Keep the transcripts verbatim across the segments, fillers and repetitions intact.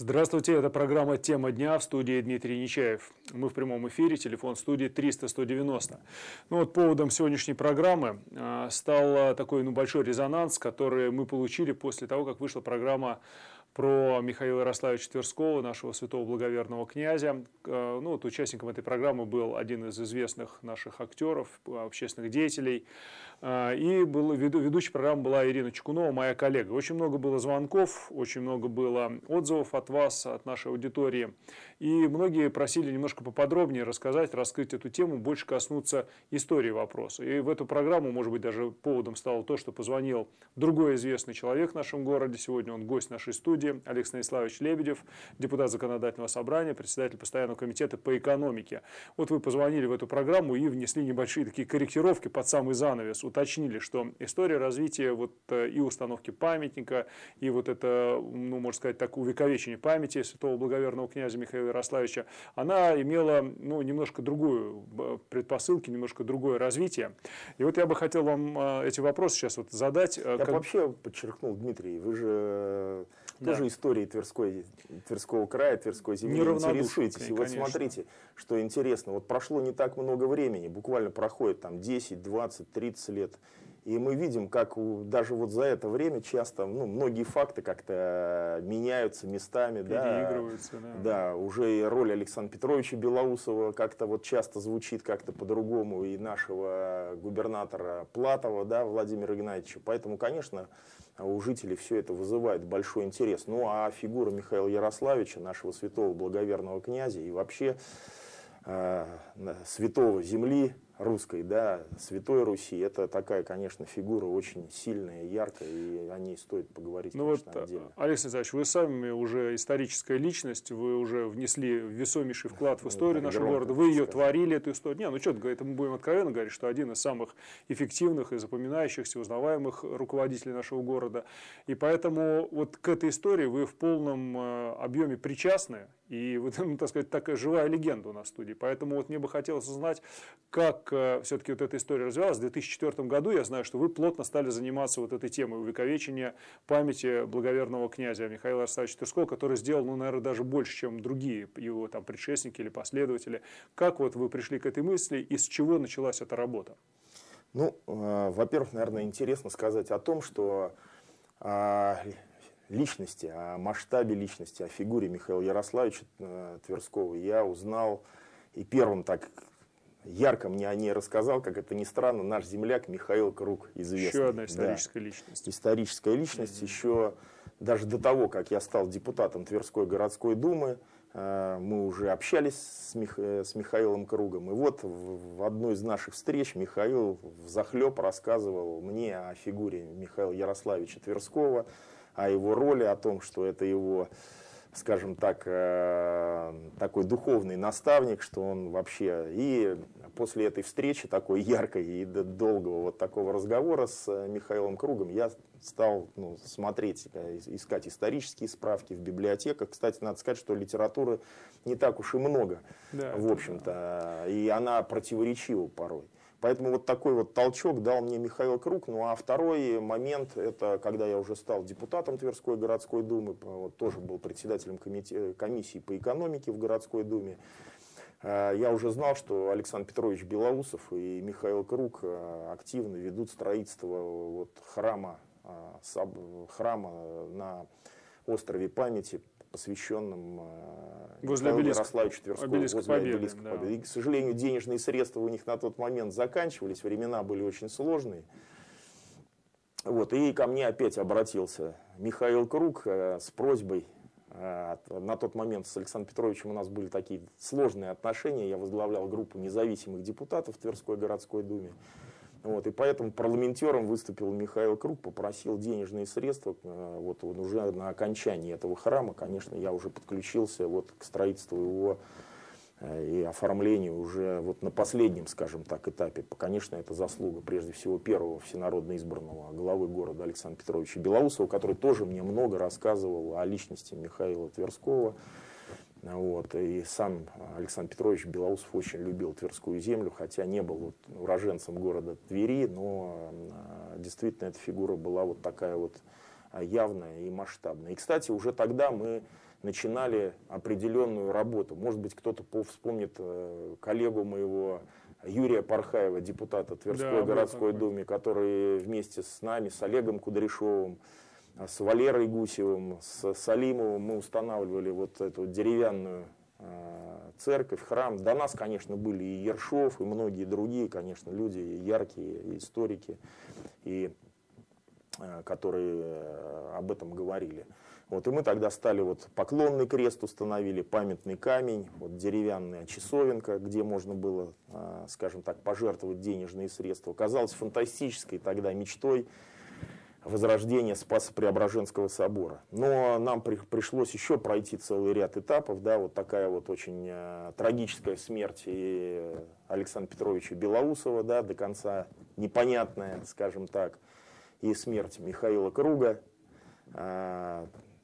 Здравствуйте, это программа «Тема дня», в студии Дмитрий Нечаев. Мы в прямом эфире, телефон студии триста сто девяносто. Ну вот поводом сегодняшней программы э, стал такой ну, большой резонанс, который мы получили после того, как вышла программа про Михаила Ярославича Тверского, нашего святого благоверного князя. Э, ну, вот участником этой программы был один из известных наших актеров, общественных деятелей. Э, и был, веду, ведущей программы была Ирина Чекунова, моя коллега. Очень много было звонков, очень много было отзывов от вас, от нашей аудитории. И многие просили немножко поподробнее рассказать, раскрыть эту тему, больше коснуться истории вопроса. И в эту программу, может быть, даже поводом стало то, что позвонил другой известный человек в нашем городе. Сегодня он гость нашей студии, Олег Станиславович Лебедев, депутат Законодательного собрания, председатель постоянного комитета по экономике. Вот вы позвонили в эту программу и внесли небольшие такие корректировки под самый занавес, уточнили, что история развития вот и установки памятника, и вот это, ну, можно сказать, так, увековечение памяти святого благоверного князя Михаила Ярославича, она имела ну, немножко другую предпосылки, немножко другое развитие. И вот я бы хотел вам эти вопросы сейчас вот задать. Я как... вообще подчеркнул, Дмитрий, вы же да. тоже историей Тверской, Тверского края, Тверской земли интересуетесь. И вот конечно. Смотрите, что интересно, вот прошло не так много времени, буквально проходит там десять, двадцать, тридцать лет. И мы видим, как у, даже вот за это время часто ну, многие факты как-то меняются местами. Переигрываются. Да, да. да, уже и роль Александра Петровича Белоусова как-то вот часто звучит как-то по-другому, и нашего губернатора Платова, да, Владимира Игнатьевича. Поэтому, конечно, у жителей все это вызывает большой интерес. Ну а фигура Михаила Ярославича, нашего святого благоверного князя и вообще э, святого земли русской, да, Святой Руси, это такая, конечно, фигура очень сильная, яркая, и о ней стоит поговорить, ну конечно, вот, отдельно. Алексей Александрович, вы сами уже историческая личность, вы уже внесли весомейший вклад в историю нашего города, вы ее творили, эту историю. Не, ну что это мы будем откровенно говорить, что один из самых эффективных и запоминающихся, узнаваемых руководителей нашего города. И поэтому вот к этой истории вы в полном объеме причастны, и, вот, ну, так сказать, такая живая легенда у нас в студии. Поэтому вот мне бы хотелось узнать, как э, все-таки вот эта история развивалась. В две тысячи четвёртом году я знаю, что вы плотно стали заниматься вот этой темой увековечения памяти благоверного князя Михаила Ярославича Тверского, который сделал, ну, наверное, даже больше, чем другие его там предшественники или последователи. Как вот вы пришли к этой мысли и с чего началась эта работа? Ну, э, во-первых, наверное, интересно сказать о том, что э, личности, о масштабе личности, о фигуре Михаила Ярославича э, Тверского я узнал и первым так ярко мне о ней рассказал, как это ни странно, наш земляк Михаил Круг, известный. Еще одна историческая да, личность. Историческая личность, mm-hmm. еще даже до того, как я стал депутатом Тверской городской думы, э, мы уже общались с, Мих, с Михаилом Кругом. И вот в, в одной из наших встреч Михаил взахлеб рассказывал мне о фигуре Михаила Ярославича Тверского, о его роли, о том, что это его, скажем так, такой духовный наставник, что он вообще... И после этой встречи, такой яркой и долгого вот такого разговора с Михаилом Кругом, я стал ну, смотреть, искать исторические справки в библиотеках. Кстати, надо сказать, что литературы не так уж и много, да, в общем-то, да. И она противоречива порой. Поэтому вот такой вот толчок дал мне Михаил Круг. Ну а второй момент, это когда я уже стал депутатом Тверской городской думы, вот, тоже был председателем комите- комиссии по экономике в городской думе. Я уже знал, что Александр Петрович Белоусов и Михаил Круг активно ведут строительство вот, храма, храма на острове Памяти, посвященным возле Михаилу Ярославичу Тверскому, обелиска возле Победы, обелиска да. Победы. И, к сожалению, денежные средства у них на тот момент заканчивались, времена были очень сложные. Вот, и ко мне опять обратился Михаил Круг э, с просьбой. Э, на тот момент с Александром Петровичем у нас были такие сложные отношения. Я возглавлял группу независимых депутатов в Тверской городской думе. Вот, и поэтому парламентером выступил Михаил Круг, попросил денежные средства. Вот, уже на окончании этого храма, конечно, я уже подключился вот, к строительству его и оформлению уже вот на последнем, скажем так, этапе. Конечно, это заслуга прежде всего первого всенародно избранного главы города Александра Петровича Белоусова, который тоже мне много рассказывал о личности Михаила Тверского. Вот. И сам Александр Петрович Белоусов очень любил Тверскую землю, хотя не был вот уроженцем города Твери, но действительно эта фигура была вот такая вот явная и масштабная. И, кстати, уже тогда мы начинали определенную работу. Может быть, кто-то вспомнит коллегу моего Юрия Пархаева, депутата Тверской да, городской думы, который вместе с нами, с Олегом Кудряшовым, с Валерой Гусевым, с Салимовым мы устанавливали вот эту деревянную церковь, храм. До нас, конечно, были и Ершов, и многие другие, конечно, люди яркие, и историки, и, которые об этом говорили. Вот, и мы тогда стали, вот, поклонный крест установили, памятный камень, вот, деревянная часовенка, где можно было, скажем так, пожертвовать денежные средства. Казалось фантастической тогда мечтой возрождения Спасо-Преображенского собора. Но нам при, пришлось еще пройти целый ряд этапов. Да, вот такая вот очень э, трагическая смерть и Александра Петровича Белоусова, да, до конца непонятная, скажем так, и смерть Михаила Круга. Э,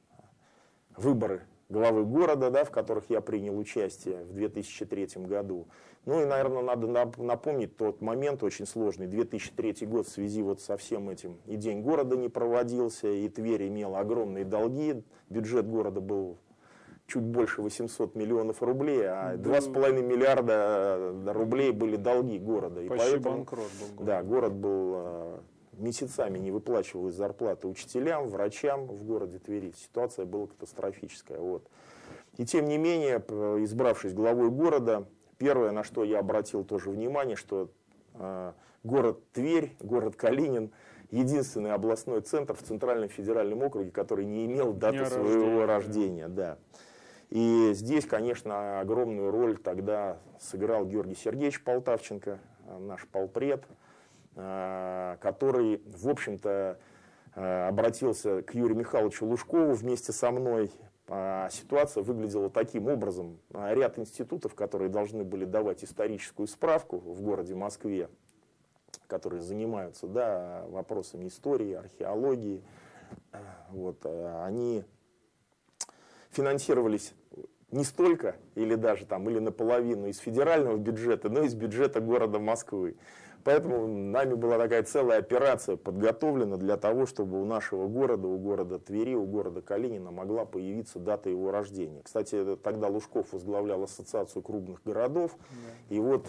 выборы главы города, да, в которых я принял участие в две тысячи третьем году. Ну и, наверное, надо напомнить тот момент очень сложный. две тысячи третий год в связи вот со всем этим. И День города не проводился, и Тверь имела огромные долги. Бюджет города был чуть больше восьмисот миллионов рублей, а два с половиной миллиарда рублей были долги города. И почти поэтому, банкрот был город. Да, город был... месяцами не выплачивалась зарплата учителям, врачам в городе Твери. Ситуация была катастрофическая. Вот. И тем не менее, избравшись главой города, первое, на что я обратил тоже внимание, что э, город Тверь, город Калинин, единственный областной центр в Центральном федеральном округе, который не имел даты Дня своего рождения. рождения. Да. И здесь, конечно, огромную роль тогда сыграл Георгий Сергеевич Полтавченко, наш полпред, который, в общем-то, обратился к Юрию Михайловичу Лужкову вместе со мной. Ситуация выглядела таким образом. Ряд институтов, которые должны были давать историческую справку в городе Москве, которые занимаются, да, вопросами истории, археологии, вот, они финансировались не столько, или даже там, или наполовину из федерального бюджета, но из бюджета города Москвы. Поэтому нами была такая целая операция подготовлена для того, чтобы у нашего города, у города Твери, у города Калинина могла появиться дата его рождения. Кстати, тогда Лужков возглавлял ассоциацию крупных городов. Да. И вот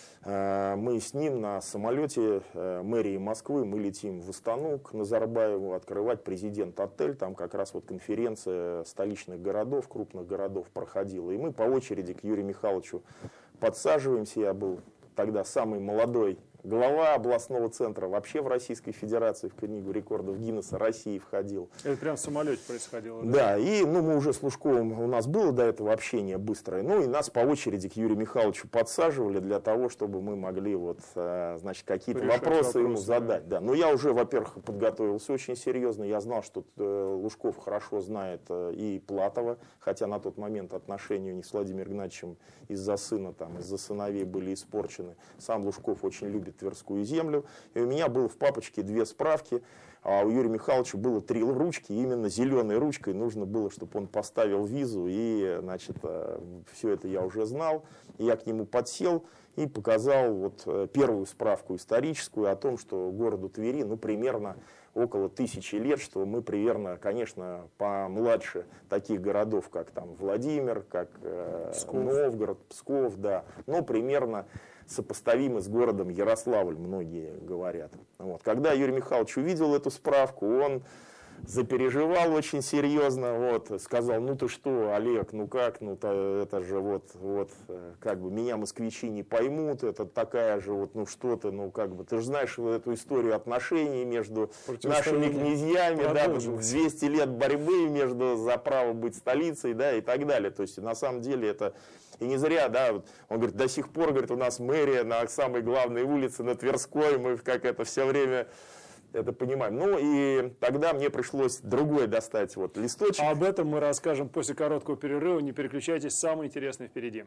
э, мы с ним на самолете э, мэрии Москвы, мы летим в Астану к Назарбаеву открывать президент-отель. Там как раз вот конференция столичных городов, крупных городов проходила. И мы по очереди к Юрию Михайловичу подсаживаемся. Я был тогда самый молодой глава областного центра вообще в Российской Федерации, в книгу рекордов Гиннесса России входил. Это прям в самолете происходило? Да, да, и ну, мы уже с Лужковым, у нас было до этого общение быстрое, ну и нас по очереди к Юрию Михайловичу подсаживали для того, чтобы мы могли вот, значит, какие-то вопросы, вопросы ему задать. Да. Да. Но я уже, во-первых, подготовился очень серьезно, я знал, что Лужков хорошо знает и Платова, хотя на тот момент отношения у них с Владимиром Игнатьевичем из-за сына, там, из-за сыновей были испорчены. Сам Лужков очень любит Тверскую землю. И у меня было в папочке две справки, а у Юрия Михайловича было три ручки. И именно зеленой ручкой нужно было, чтобы он поставил визу. И, значит, все это я уже знал. И я к нему подсел и показал вот первую справку историческую о том, что городу Твери, ну, примерно около тысячи лет, что мы примерно, конечно, помладше таких городов, как там Владимир, как Псков. Новгород, Псков, да, но примерно сопоставимы с городом Ярославль, многие говорят. Вот. Когда Юрий Михайлович увидел эту справку, он запереживал очень серьезно, вот, сказал: ну ты что, Олег, ну как, ну то, это же вот, вот, как бы меня москвичи не поймут, это такая же вот, ну что ты, ну как бы, ты же знаешь эту историю отношений между нашими князьями, да, двести лет борьбы между за право быть столицей, да, и так далее. То есть на самом деле это и не зря, да, он говорит, до сих пор, говорит, у нас мэрия на самой главной улице, на Тверской, мы как это все время это понимаем. Ну и тогда мне пришлось другой достать вот листочек. А об этом мы расскажем после короткого перерыва. Не переключайтесь, самое интересное впереди.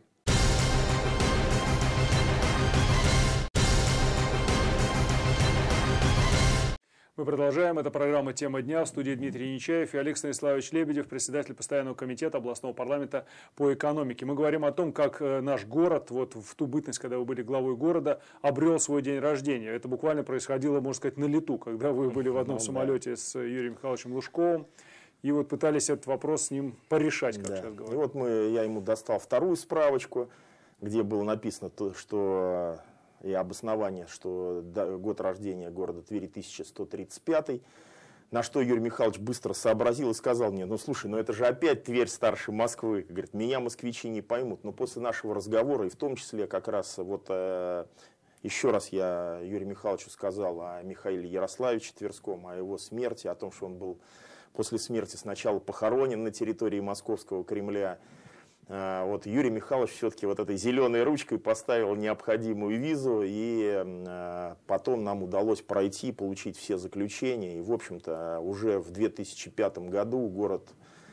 Мы продолжаем. Это программа «Тема дня». В студии Дмитрий Нечаев и Олег Станиславович Лебедев, председатель постоянного комитета областного парламента по экономике. Мы говорим о том, как наш город, вот в ту бытность, когда вы были главой города, обрел свой день рождения. Это буквально происходило, можно сказать, на лету, когда вы были в одном ну, самолете да. с Юрием Михайловичем Лужковым. И вот пытались этот вопрос с ним порешать, как Да. сейчас говорят. И вот мы, я ему достал вторую справочку, где было написано, то, что и обоснование, что год рождения города Твери тысяча сто тридцать пятый. На что Юрий Михайлович быстро сообразил и сказал мне: ну слушай, ну это же опять Тверь старше Москвы. Говорит, меня москвичи не поймут. Но после нашего разговора, и в том числе как раз вот э, еще раз я Юрию Михайловичу сказал о Михаиле Ярославиче Тверском, о его смерти, о том, что он был после смерти сначала похоронен на территории Московского Кремля. Вот Юрий Михайлович все-таки вот этой зеленой ручкой поставил необходимую визу, и потом нам удалось пройти, получить все заключения. И, в общем-то, уже в две тысячи пятом году город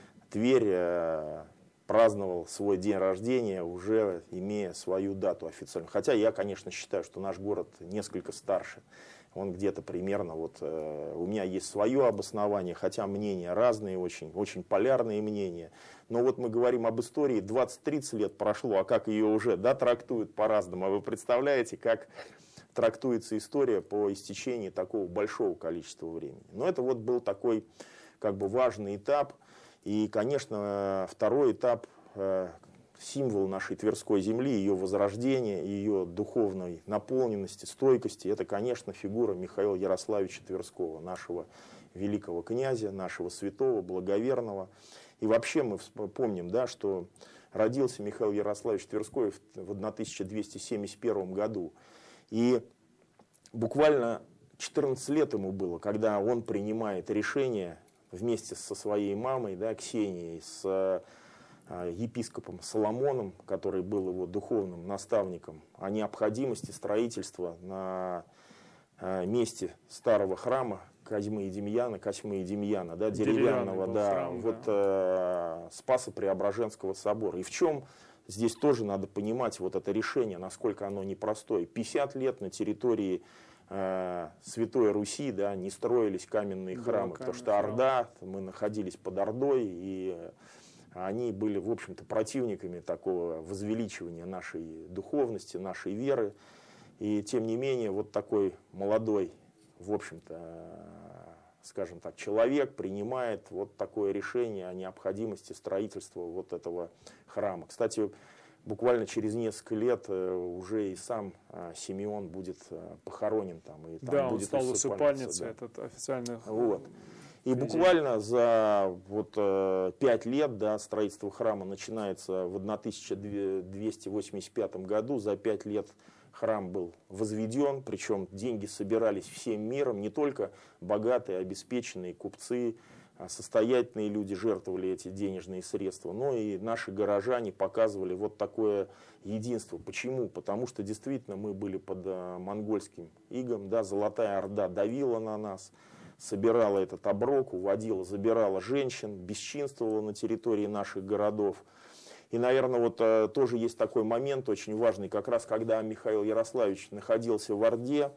Тверь праздновал свой день рождения, уже имея свою дату официально. Хотя я, конечно, считаю, что наш город несколько старше. Он где-то примерно, вот э, у меня есть свое обоснование, хотя мнения разные, очень, очень полярные мнения. Но вот мы говорим об истории, двадцать-тридцать лет прошло, а как ее уже, да, трактуют по-разному. А вы представляете, как трактуется история по истечении такого большого количества времени. Но это вот был такой, как бы, важный этап. И, конечно, второй этап, э, символ нашей Тверской земли, ее возрождения, ее духовной наполненности, стойкости, это, конечно, фигура Михаила Ярославича Тверского, нашего великого князя, нашего святого, благоверного. И вообще мы помним, да, что родился Михаил Ярославич Тверской в тысяча двести семьдесят первом году. И буквально четырнадцать лет ему было, когда он принимает решение вместе со своей мамой, да, Ксенией, с епископом Соломоном, который был его духовным наставником, о необходимости строительства на месте старого храма Козьмы и Демьяна, Косьмы и Демьяна, да, деревянного, да, храм, вот, да. Э, Спасо-Преображенского собора. И в чем здесь тоже надо понимать вот это решение, насколько оно непростое. пятьдесят лет на территории э, Святой Руси, да, не строились каменные храмы, да, потому что Орда, мы находились под Ордой, и они были, в общем-то, противниками такого возвеличивания нашей духовности, нашей веры. И, тем не менее, вот такой молодой, в общем-то, скажем так, человек принимает вот такое решение о необходимости строительства вот этого храма. Кстати, буквально через несколько лет уже и сам Симеон будет похоронен там. И там да, будет он стал усыпальницей, да. этот официальный. Вот. И буквально за вот, пять лет, да, строительство храма начинается в тысяча двести восемьдесят пятом году. За пять лет храм был возведен, причем деньги собирались всем миром, не только богатые, обеспеченные купцы, состоятельные люди жертвовали эти денежные средства, но и наши горожане показывали вот такое единство. Почему? Потому что действительно мы были под монгольским игом, да, Золотая Орда давила на нас, собирала этот оброк, уводила, забирала женщин, бесчинствовала на территории наших городов. И, наверное, вот э, тоже есть такой момент очень важный, как раз когда Михаил Ярославич находился в Орде,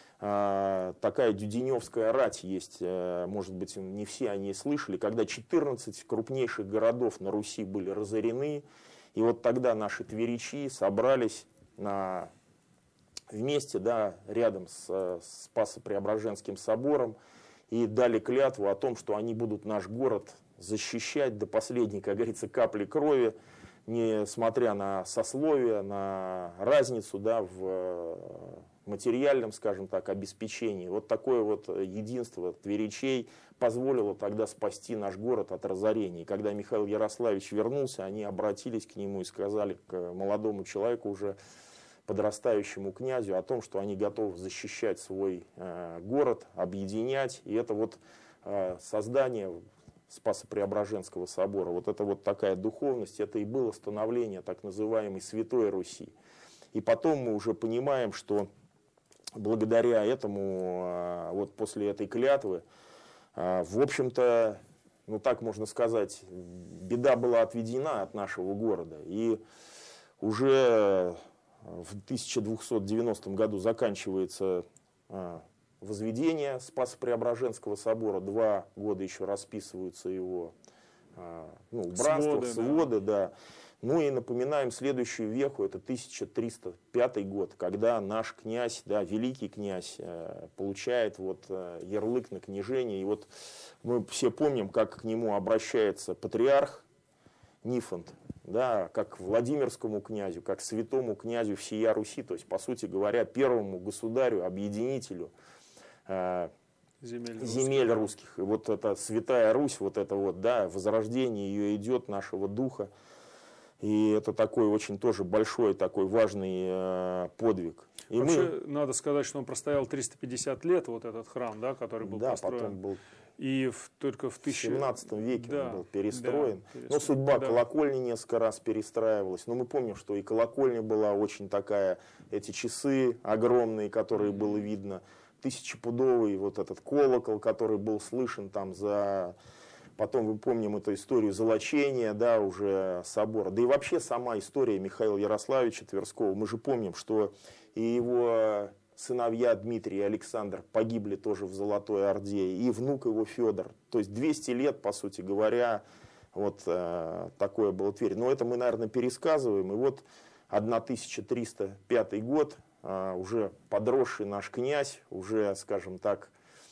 э, такая дюденевская рать есть, э, может быть, не все о ней слышали, когда четырнадцать крупнейших городов на Руси были разорены, и вот тогда наши тверичи собрались на, вместе, да, рядом с, с Спасо-Преображенским собором, и дали клятву о том, что они будут наш город защищать до последней, как говорится, капли крови, несмотря на сословие, на разницу, да, в материальном, скажем так, обеспечении. Вот такое вот единство тверичей позволило тогда спасти наш город от разорения. И когда Михаил Ярославич вернулся, они обратились к нему и сказали, к молодому человеку, уже подрастающему князю, о том, что они готовы защищать свой э, город, объединять. И это вот э, создание Спасо-Преображенского собора, вот это вот такая духовность, это и было становление так называемой Святой Руси. И потом мы уже понимаем, что благодаря этому, вот после этой клятвы, в общем-то, ну так можно сказать, беда была отведена от нашего города. И уже в тысяча двухсот девяностом году заканчивается возведение Спасо-Преображенского собора. Два года еще расписываются его ну, убранство, своды, своды, да. Да. Ну и напоминаем следующую веху, это тысяча триста пятый год, когда наш князь, да, великий князь, э, получает вот, э, ярлык на княжение. И вот мы все помним, как к нему обращается патриарх Нифонт, да, как к Владимирскому князю, как к святому князю всея Руси, то есть, по сути говоря, первому государю, объединителю э, земель, земель русских. И вот эта святая Русь, вот это вот, да, возрождение ее идет, нашего духа. И это такой очень тоже большой, такой важный э, подвиг. И Вообще, мы... надо сказать, что он простоял триста пятьдесят лет, вот этот храм, да, который был да, построен. потом был И в, только в, тысяча... в семнадцатом веке да, он был перестроен. Да, перестроен. Но судьба да. колокольни несколько раз перестраивалась. Но мы помним, что и колокольня была очень такая, эти часы огромные, которые mm-hmm. было видно, тысячепудовый вот этот колокол, который был слышен там за... Потом мы помним эту историю золочения, да, уже собора. Да и вообще сама история Михаила Ярославича Тверского. Мы же помним, что и его сыновья Дмитрий и Александр погибли тоже в Золотой Орде, и внук его Федор. То есть двести лет, по сути говоря, вот э, такое было Тверь. Но это мы, наверное, пересказываем. И вот тысяча триста пятый год, э, уже подросший наш князь, уже, скажем так,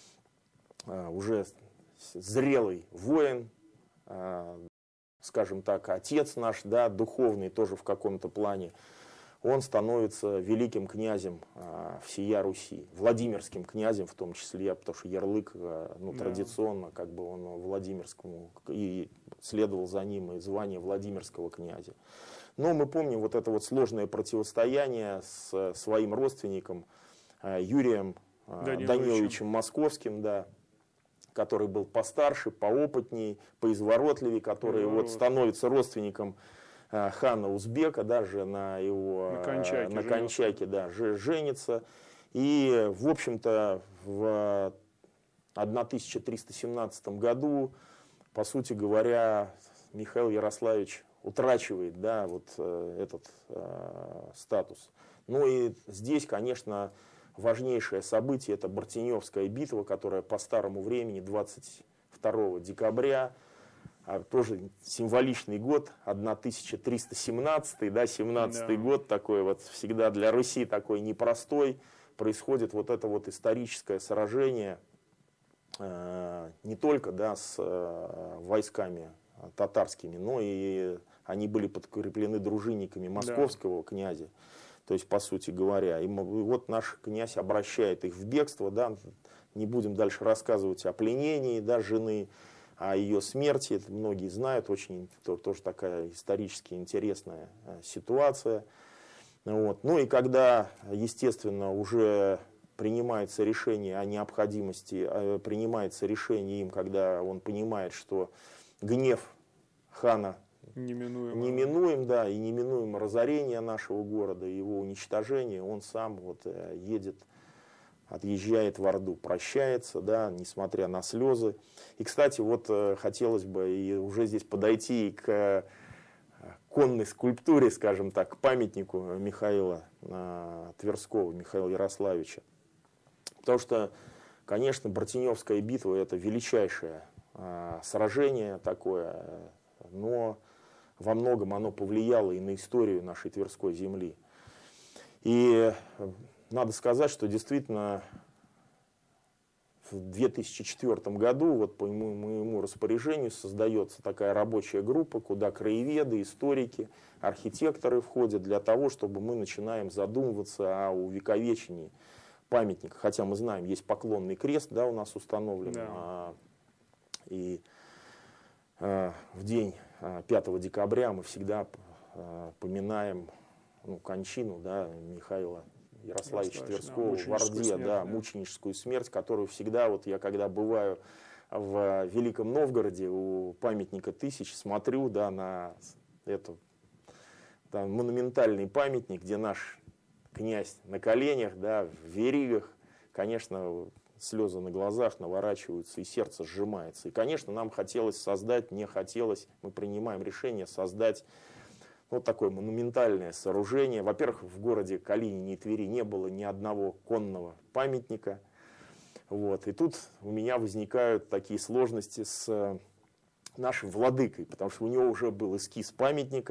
э, уже... зрелый воин, э, скажем так, отец наш, да, духовный тоже в каком-то плане, он становится великим князем э, всея Руси, Владимирским князем в том числе, потому что ярлык э, ну, да. традиционно как бы он Владимирскому, и следовал за ним и звание Владимирского князя. Но мы помним вот это вот сложное противостояние с своим родственником э, Юрием э, Даниловичем. Даниловичем Московским, да, который был постарше, поопытней, поизворотливее, который вот становится родственником э, хана Узбека, даже на его на Кончаке, на Кончаке, да, женится. И, в общем-то, в тысяча триста семнадцатом году, по сути говоря, Михаил Ярославич утрачивает, да, вот э, этот э, статус. Ну и здесь, конечно, важнейшее событие — это Бартеневская битва, которая по старому времени двадцать второго декабря, а тоже символичный год, тысяча триста семнадцатый, да, семнадцатый да. год такой вот всегда для Руси такой непростой, происходит вот это вот историческое сражение э, не только, да, с э, войсками татарскими, но и они были подкреплены дружинниками московского да. князя. То есть, по сути говоря, и вот наш князь обращает их в бегство, да, не будем дальше рассказывать о пленении, да, жены, о ее смерти, это многие знают, очень тоже такая исторически интересная ситуация. Вот. Ну и когда, естественно, уже принимается решение о необходимости, принимается решение им, когда он понимает, что гнев хана Неминуемо. Неминуем, да, и неминуемо разорение нашего города, его уничтожение, он сам вот едет, отъезжает в Орду, прощается, да, несмотря на слезы. И, кстати, вот хотелось бы и уже здесь подойти к конной скульптуре, скажем так, к памятнику Михаила Тверского, Михаила Ярославича. Потому что, конечно, Бартеневская битва — это величайшее сражение такое, но во многом оно повлияло и на историю нашей Тверской земли. И надо сказать, что действительно в две тысячи четвёртом году вот по моему, моему распоряжению создается такая рабочая группа, куда краеведы, историки, архитекторы входят для того, чтобы мы начинаем задумываться о увековечении памятника. Хотя мы знаем, есть поклонный крест, да, у нас установлен. Да. А, и а, в день пятого декабря мы всегда э, поминаем ну, кончину, да, Михаила Ярославича Тверского да, в Орде, смерть, да, да. мученическую смерть, которую всегда, вот я когда бываю в Великом Новгороде у памятника тысяч, смотрю, да, на эту да, монументальный памятник, где наш князь на коленях, да, в веригах, конечно, слезы на глазах наворачиваются и сердце сжимается. И, конечно, нам хотелось создать, не хотелось, мы принимаем решение создать вот такое монументальное сооружение. Во-первых, в городе Калинине и Твери не было ни одного конного памятника. Вот. И тут у меня возникают такие сложности с нашим владыкой, потому что у него уже был эскиз памятника,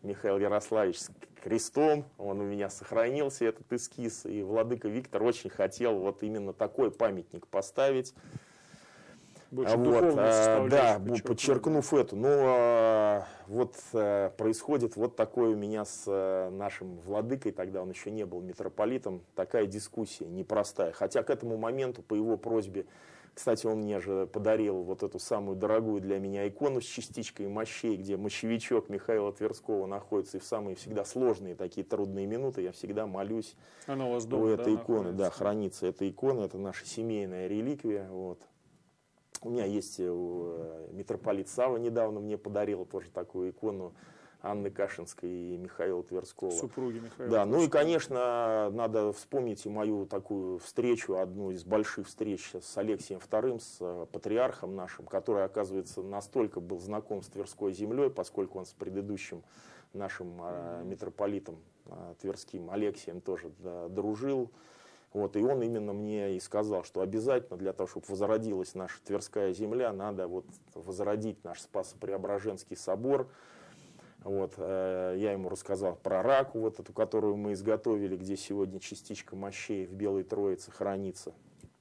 Михаил Ярославич с крестом, он у меня сохранился, этот эскиз, и владыка Виктор очень хотел вот именно такой памятник поставить. Больше вот, а, да, подчеркнув, подчеркнув эту. Ну, а, вот а, происходит вот такое у меня с а, нашим владыкой, тогда он еще не был митрополитом, такая дискуссия непростая. Хотя к этому моменту, по его просьбе, кстати, он мне же подарил вот эту самую дорогую для меня икону с частичкой мощей, где мощевичок Михаила Тверского находится, и в самые всегда сложные такие трудные минуты я всегда молюсь. Она у вас дома, у этой да, иконы, находится? Да, хранится эта икона, это наша семейная реликвия, вот. У меня есть митрополит Савва недавно мне подарил тоже такую икону Анны Кашинской и Михаила Тверского. Супруги Михаила Да, Тверского. ну и, конечно, надо вспомнить и мою такую встречу, одну из больших встреч с Алексием вторым, с патриархом нашим, который, оказывается, настолько был знаком с Тверской землей, поскольку он с предыдущим нашим э, митрополитом э, Тверским Алексием тоже да, дружил. Вот, и он именно мне и сказал, что обязательно для того, чтобы возродилась наша Тверская земля, надо вот возродить наш Спасо-Преображенский собор. Вот, э, я ему рассказал про раку, вот эту, которую мы изготовили, где сегодня частичка мощей в Белой Троице хранится.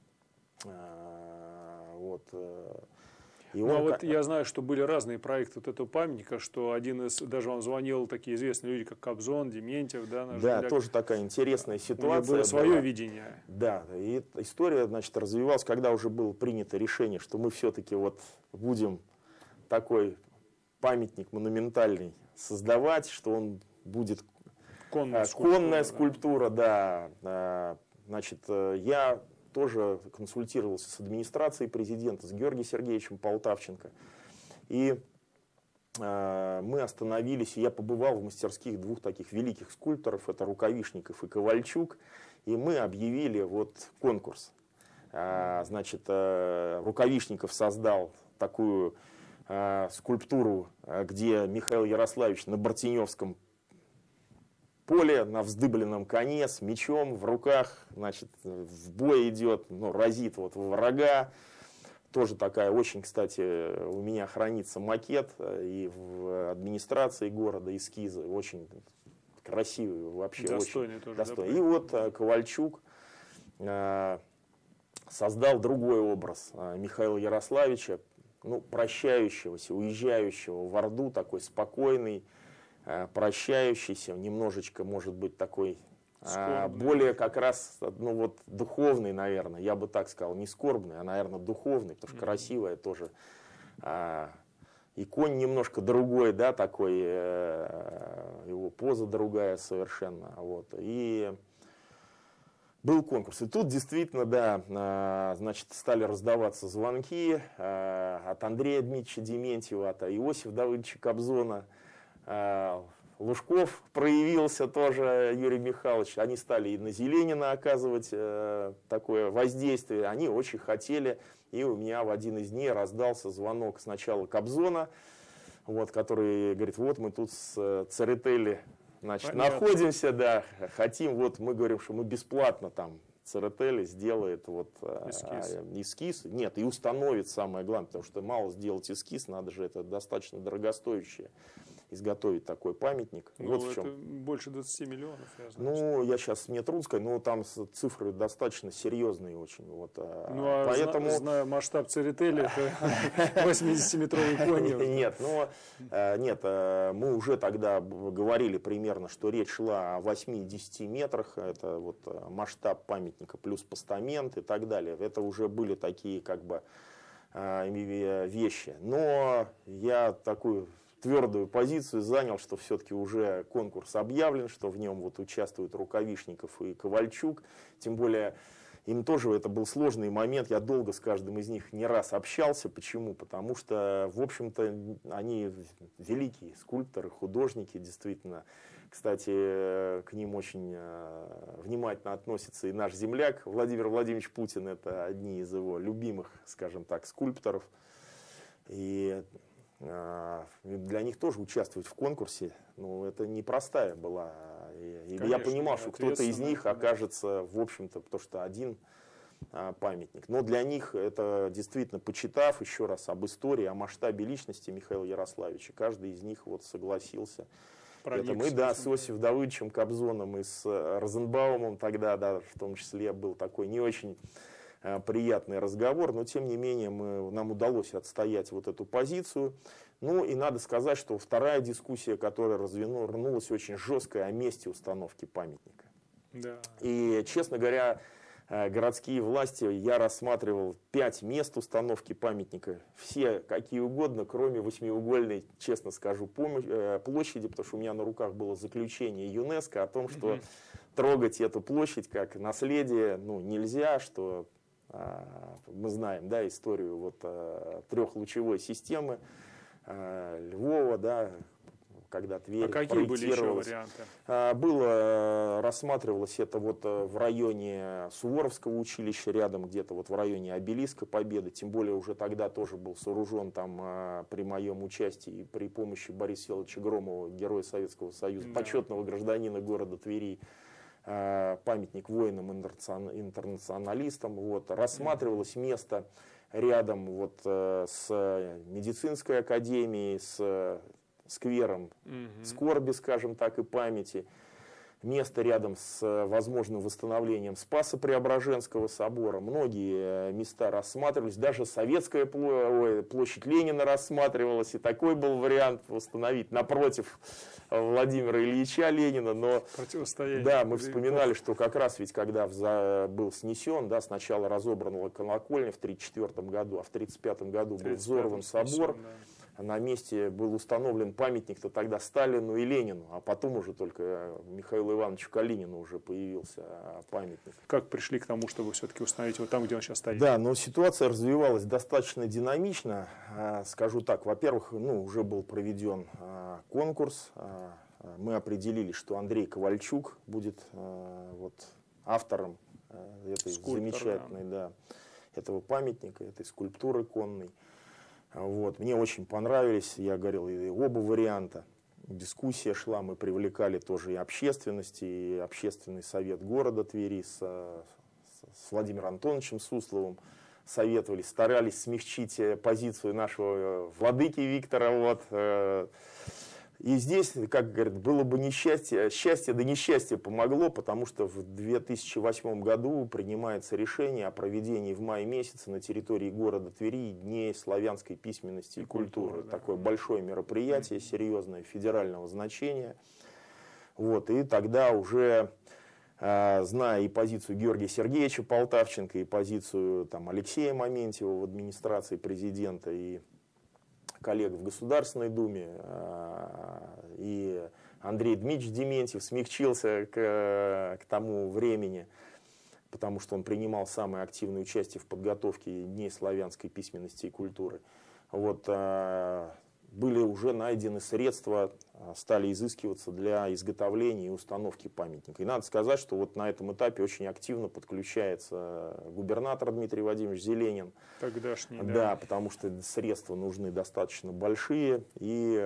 Э, вот, э, и ну, он... а вот я знаю, что были разные проекты вот этого памятника, что один из, даже вам звонил такие известные люди, как Кобзон, Дементьев, да? Наш да, земляк. тоже такая интересная ситуация. У него было свое была. видение. Да, и история, значит, развивалась, когда уже было принято решение, что мы все-таки вот будем такой памятник монументальный создавать, что он будет конная скульптура, конная да. скульптура, да. Значит, я тоже консультировался с администрацией президента, с Георгием Сергеевичем Полтавченко. И э, мы остановились, и я побывал в мастерских двух таких великих скульпторов, это Рукавишников и Ковальчук, и мы объявили вот конкурс. Э, значит, э, Рукавишников создал такую э, скульптуру, где Михаил Ярославич на Бартеневском поле, на вздыбленном коне, с мечом в руках, значит, в бой идет, ну, разит вот врага. Тоже такая очень, кстати, у меня хранится макет и в администрации города, эскизы, очень красивый, вообще достойный очень тоже, достойный. Да, и вот Ковальчук э, создал другой образ э, Михаила Ярославича, ну, прощающегося, уезжающего в Орду, такой спокойный, прощающийся, немножечко, может быть, такой а, более как раз, ну вот, духовный, наверное, я бы так сказал, не скорбный, а, наверное, духовный, потому что mm-hmm. красивая тоже. А, и конь немножко другой, да, такой, э, его поза другая совершенно, вот, и был конкурс. И тут действительно, да, э, значит, стали раздаваться звонки э, от Андрея Дмитриевича Дементьева, от Иосифа Давыдовича Кобзона. Лужков проявился тоже, Юрий Михайлович. Они стали и на Зеленина оказывать э, такое воздействие. Они очень хотели. И у меня в один из дней раздался звонок сначала Кобзона, вот, который говорит, вот мы тут с Церетели, значит, находимся, да, хотим, вот мы говорим, что мы бесплатно там Церетели сделает вот эскиз. Э, эскиз. Нет, и установит, самое главное, потому что мало сделать эскиз, надо же, это достаточно дорогостоящее изготовить такой памятник. Ну, вот в это чем. Больше двадцати миллионов, я знаю. Ну, я сейчас, мне трудно сказать, но там цифры достаточно серьезные очень. Вот, ну, а поэтому... зна знаю масштаб Церетели, это восьмидесятиметровый конь. Нет, ну, нет, мы уже тогда говорили примерно, что речь шла о восьми-десяти метрах, это вот масштаб памятника плюс постамент и так далее. Это уже были такие как бы вещи. Но я такую твердую позицию занял, что все-таки уже конкурс объявлен, что в нем вот участвуют Рукавишников и Ковальчук. Тем более им тоже это был сложный момент. Я долго с каждым из них не раз общался. Почему? Потому что, в общем-то, они великие скульпторы, художники, действительно. Кстати, к ним очень внимательно относится и наш земляк Владимир Владимирович Путин. Это одни из его любимых, скажем так, скульпторов. И для них тоже участвовать в конкурсе, ну, это непростая была. И Конечно, я понимал, что кто-то из них окажется, в общем-то, потому что один а, памятник. Но для них это действительно, почитав еще раз об истории, о масштабе личности Михаила Ярославича, каждый из них вот согласился. Проник это мы, да, с Иосифом Давыдовичем Кобзоном и с Розенбаумом тогда, да, в том числе был такой не очень э, приятный разговор, но тем не менее мы, нам удалось отстоять вот эту позицию. Ну и надо сказать, что вторая дискуссия, которая развернулась очень жесткая, о месте установки памятника. Да. И, честно говоря, городские власти, я рассматривал пять мест установки памятника, все какие угодно, кроме восьмиугольной, честно скажу, площади, потому что у меня на руках было заключение ЮНЕСКО о том, что mm-hmm. трогать эту площадь как наследие ну, нельзя, что а, мы знаем да, историю вот, а, трехлучевой системы а, Львова, да, когда Тверь а какие были еще варианты? Было, рассматривалось это вот в районе Суворовского училища, рядом где-то вот в районе Обелиска Победы, тем более уже тогда тоже был сооружен там при моем участии при помощи Бориса Федоровича Громова, героя Советского Союза, да. почетного гражданина города Твери, памятник воинам-интернационалистам. Вот. Рассматривалось место рядом вот с медицинской академией, с сквером угу. скорби, скажем так, и памяти. Место рядом с возможным восстановлением Спасо-Преображенского собора. Многие места рассматривались. Даже Советская площадь Ленина рассматривалась. И такой был вариант восстановить напротив Владимира Ильича Ленина. Но да, мы вспоминали, что как раз ведь когда был снесен, да, сначала разобрана колокольня в тридцать четвёртом году, а в тридцать пятом году был взорван собор. На месте был установлен памятник-то тогда Сталину и Ленину, а потом уже только Михаилу Ивановичу Калинину уже появился памятник. Как пришли к тому, чтобы все-таки установить его там, где он сейчас стоит? Да, но ситуация развивалась достаточно динамично. Скажу так, во-первых, ну, уже был проведен конкурс. Мы определили, что Андрей Ковальчук будет вот, автором этой Скульптор, замечательной, да. Да, этого памятника, этой скульптуры конной. Вот. Мне очень понравились, я говорил, и оба варианта. Дискуссия шла, мы привлекали тоже и общественность, и общественный совет города Твери с, с Владимиром Антоновичем Сусловым. Советовали, старались смягчить позицию нашего владыки Виктора. Вот. И здесь, как говорят, было бы несчастье, счастье, да несчастье помогло, потому что в две тысячи восьмом году принимается решение о проведении в мае месяце на территории города Твери Дней славянской письменности и культуры. Культура, да. Такое большое мероприятие, серьезное, федерального значения. Вот, и тогда уже, э, зная и позицию Георгия Сергеевича Полтавченко, и позицию там, Алексея Моментьева в администрации президента, и коллег в Государственной Думе, и Андрей Дмитриевич Дементьев смягчился к, к тому времени, потому что он принимал самое активное участие в подготовке Дней славянской письменности и культуры. Вот, были уже найдены средства, стали изыскиваться для изготовления и установки памятника. И надо сказать, что вот на этом этапе очень активно подключается губернатор Дмитрий Владимирович Зеленин. Тогдашний, да. Да, потому что средства нужны достаточно большие. И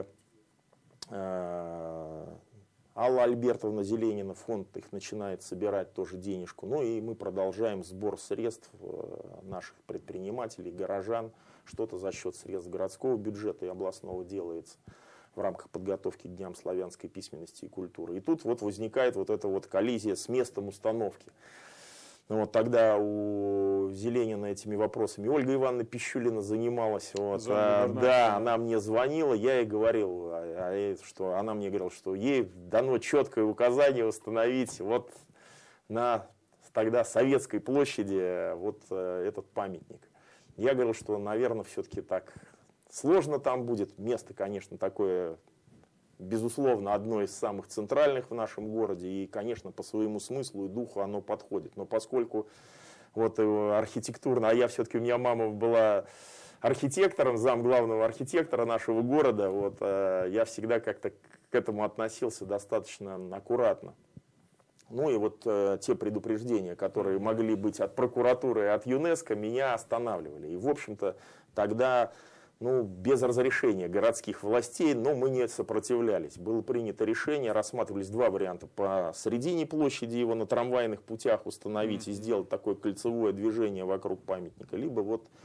э, Алла Альбертовна Зеленина, фонд их начинает собирать тоже денежку. Ну и мы продолжаем сбор средств наших предпринимателей, горожан. Что-то за счет средств городского бюджета и областного делается в рамках подготовки к Дням славянской письменности и культуры. И тут вот возникает вот эта вот коллизия с местом установки. Ну, вот тогда у Зеленина этими вопросами Ольга Ивановна Пищулина занималась. Вот, а, да, она мне звонила, я ей говорил, а, а, что она мне говорила, что ей дано четкое указание установить вот на тогда Советской площади вот этот памятник. Я говорил, что, наверное, все-таки так сложно там будет. Место, конечно, такое, безусловно, одно из самых центральных в нашем городе. И, конечно, по своему смыслу и духу оно подходит. Но поскольку вот архитектурно, а я все-таки, у меня мама была архитектором, зам главного архитектора нашего города, вот, я всегда как-то к этому относился достаточно аккуратно. Ну и вот э, те предупреждения, которые могли быть от прокуратуры и от ЮНЕСКО, меня останавливали. И, в общем-то, тогда, ну, без разрешения городских властей, но мы не сопротивлялись. Было принято решение, рассматривались два варианта. Посредине площади его на трамвайных путях установить mm-hmm. и сделать такое кольцевое движение вокруг памятника. Либо вот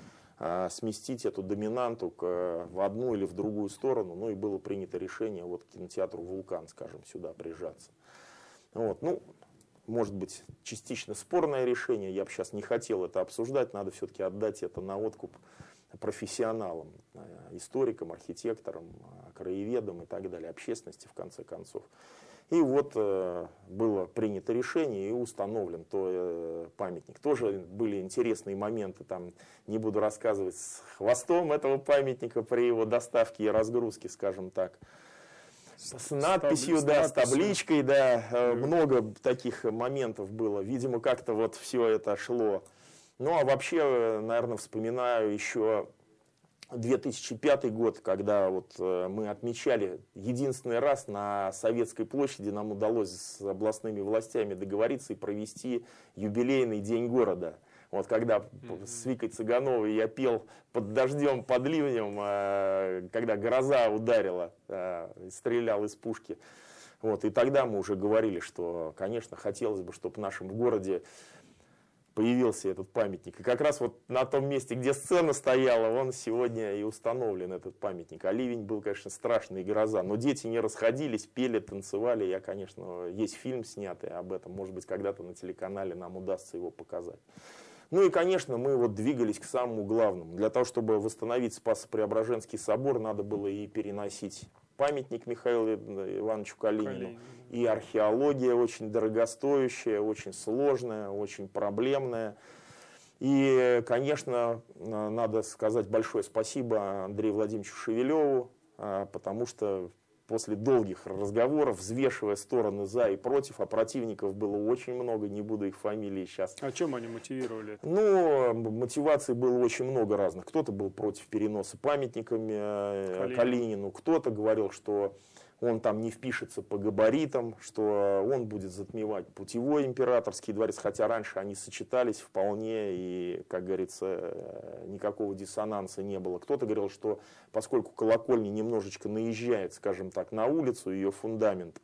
сместить эту доминанту к, в одну или в другую сторону. Ну и было принято решение вот к кинотеатру «Вулкан», скажем, сюда прижаться. Вот, ну, может быть, частично спорное решение, я бы сейчас не хотел это обсуждать, надо все-таки отдать это на откуп профессионалам, историкам, архитекторам, краеведам и так далее, общественности в конце концов. И вот э, было принято решение и установлен то, э, памятник. Тоже были интересные моменты, там не буду рассказывать, с хвостом этого памятника при его доставке и разгрузке, скажем так. С надписью, с, да, с табличкой, да, э, много таких моментов было. Видимо, как-то вот все это шло. Ну, а вообще, наверное, вспоминаю еще две тысячи пятый год, когда вот мы отмечали единственный раз на Советской площади, нам удалось с областными властями договориться и провести юбилейный день города. Вот когда mm-hmm. с Викой Цыгановой я пел под дождем, под ливнем, когда гроза ударила, стрелял из пушки. Вот, и тогда мы уже говорили, что, конечно, хотелось бы, чтобы в нашем городе появился этот памятник. И как раз вот на том месте, где сцена стояла, он сегодня и установлен, этот памятник. А ливень был, конечно, страшный, и гроза. Но дети не расходились, пели, танцевали. Я, конечно, есть фильм снятый об этом. Может быть, когда-то на телеканале нам удастся его показать. Ну и, конечно, мы вот двигались к самому главному. Для того, чтобы восстановить Спасо-Преображенский собор, надо было и переносить памятник Михаилу Ивановичу Калинину. Калинин. И археология очень дорогостоящая, очень сложная, очень проблемная. И, конечно, надо сказать большое спасибо Андрею Владимировичу Шевелеву, потому что после долгих разговоров, взвешивая стороны за и против, а противников было очень много, не буду их фамилии сейчас. А чем они мотивировали это? Ну, мотиваций было очень много разных. Кто-то был против переноса памятниками Калинину, Калинину. Кто-то говорил, что он там не впишется по габаритам, что он будет затмевать путевой императорский дворец, хотя раньше они сочетались вполне, и, как говорится, никакого диссонанса не было. Кто-то говорил, что поскольку колокольня немножечко наезжает, скажем так, на улицу, ее фундамент,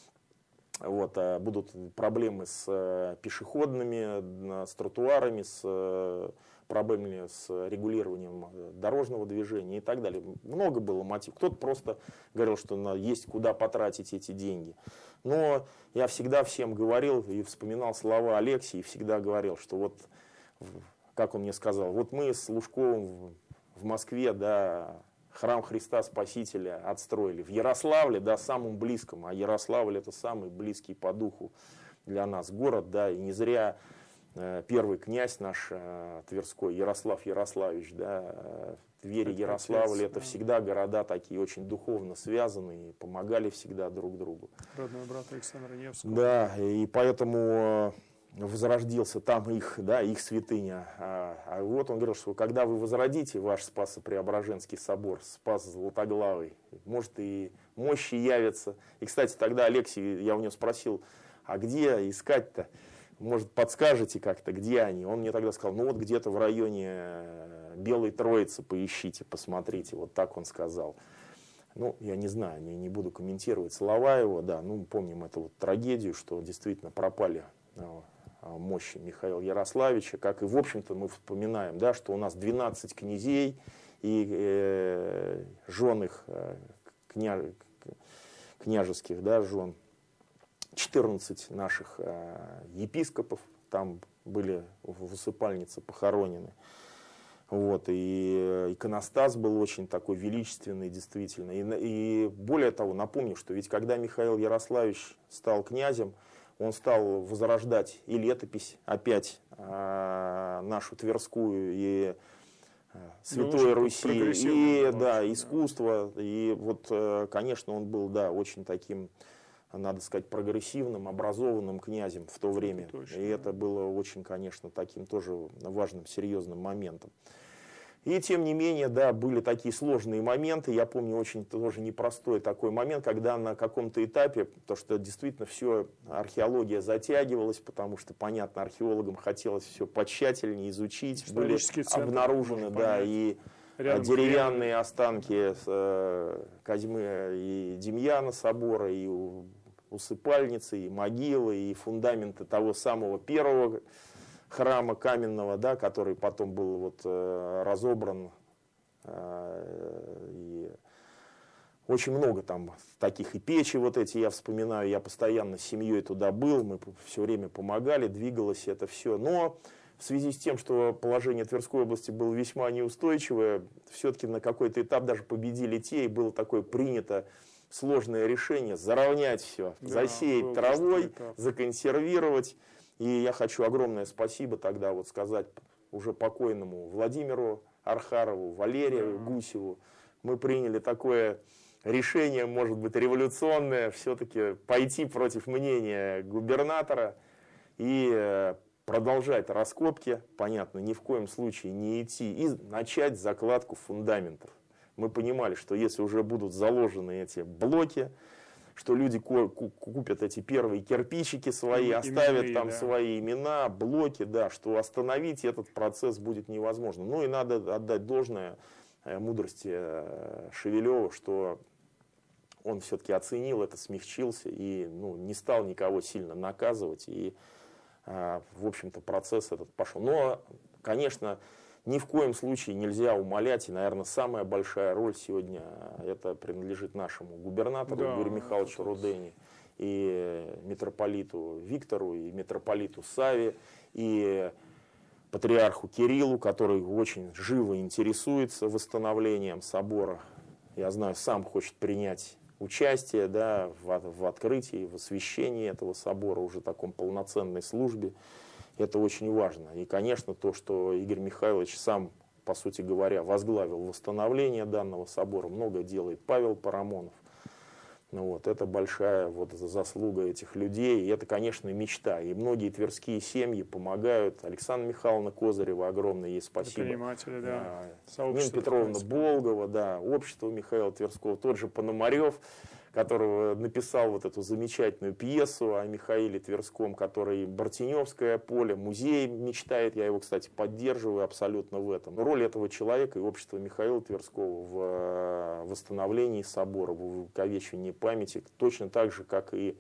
вот, будут проблемы с пешеходными, с тротуарами, с проблемами с регулированием дорожного движения и так далее. Много было мотивов. Кто-то просто говорил, что есть куда потратить эти деньги. Но я всегда всем говорил и вспоминал слова Алексея, и всегда говорил, что вот, как он мне сказал, вот мы с Лужковым в Москве, да, храм Христа Спасителя отстроили. В Ярославле, да, самым близком, а Ярославль — это самый близкий по духу для нас город, да, и не зря первый князь наш Тверской, Ярослав Ярославич, да, Тверь и Ярославль — это всегда города такие очень духовно связанные, помогали всегда друг другу. Родной брат Александра Невского. Да, и поэтому возродился там их, да, их святыня. А, а вот он говорил, что когда вы возродите ваш Спасо-Преображенский собор, Спас Златоглавый, может и мощи явятся. И, кстати, тогда Алексей, я у него спросил, а где искать-то? Может, подскажете как-то, где они? Он мне тогда сказал, ну вот где-то в районе Белой Троицы поищите, посмотрите. Вот так он сказал. Ну, я не знаю, не, не буду комментировать слова его, да, ну, мы помним эту вот трагедию, что действительно пропали мощи Михаила Ярославича, как и, в общем-то, мы вспоминаем, да, что у нас двенадцать князей и э, жен их, э, кня, княжеских, да, жен, четырнадцать наших э, епископов там были в усыпальнице похоронены. Вот, и иконостас был очень такой величественный, действительно. И, и более того, напомню, что ведь когда Михаил Ярославич стал князем, он стал возрождать и летопись опять э, нашу Тверскую, и э, Святой ну, Руси, и да, искусство. Да. И вот, э, конечно, он был, да, очень таким, надо сказать, прогрессивным, образованным князем в то время. Точно, и да. Это было очень, конечно, таким тоже важным, серьезным моментом. И тем не менее, да, были такие сложные моменты. Я помню очень тоже непростой такой момент, когда на каком-то этапе, потому что действительно все, археология затягивалась, потому что, понятно, археологам хотелось все потщательнее изучить. Были обнаружены, да, и рядом деревянные рядом. останки э, Козьмы и Демьяна собора, и усыпальницы, и могилы, и фундаменты того самого первого храма каменного, да, который потом был вот, э, разобран. Э, и очень много там таких и печи вот эти я вспоминаю. Я постоянно с семьей туда был, мы все время помогали, двигалось это все. Но в связи с тем, что положение Тверской области было весьма неустойчивое, все-таки на какой-то этап даже победили те, и было такое принято сложное решение заровнять все, да, засеять травой, законсервировать. И я хочу огромное спасибо тогда вот сказать уже покойному Владимиру Архарову, Валерию да. Гусеву. Мы приняли такое решение, может быть, революционное, все-таки пойти против мнения губернатора и продолжать раскопки, понятно, ни в коем случае не идти, и начать закладку фундаментов. Мы понимали, что если уже будут заложены эти блоки, что люди купят эти первые кирпичики свои, именные, оставят там да. свои имена, блоки, да, что остановить этот процесс будет невозможно. Ну и надо отдать должное мудрости Шевелева, что он все-таки оценил это, смягчился и ну, не стал никого сильно наказывать. И, в общем-то, процесс этот пошел. Но, конечно, ни в коем случае нельзя умалять, и, наверное, самая большая роль сегодня это принадлежит нашему губернатору да, Игорю Михайловичу Рудени, и митрополиту Виктору, и митрополиту Саве, и патриарху Кириллу, который очень живо интересуется восстановлением собора. Я знаю, сам хочет принять участие да, в, в открытии, в освящении этого собора, уже в таком полноценной службе. Это очень важно. И, конечно, то, что Игорь Михайлович сам, по сути говоря, возглавил восстановление данного собора, многое делает Павел Парамонов. Ну, вот, это большая вот, заслуга этих людей. И это, конечно, мечта. И многие тверские семьи помогают. Александра Михайловна Козырева, огромное ей спасибо. Предприниматели, да. Нина Петровна Болгова, да, общество Михаила Тверского, тот же Пономарев, которого написал вот эту замечательную пьесу о Михаиле Тверском, который Бартеневское поле, музей мечтает, я его, кстати, поддерживаю абсолютно в этом. Роль этого человека и общества Михаила Тверского в восстановлении собора, в увековечении памяти, точно так же, как и,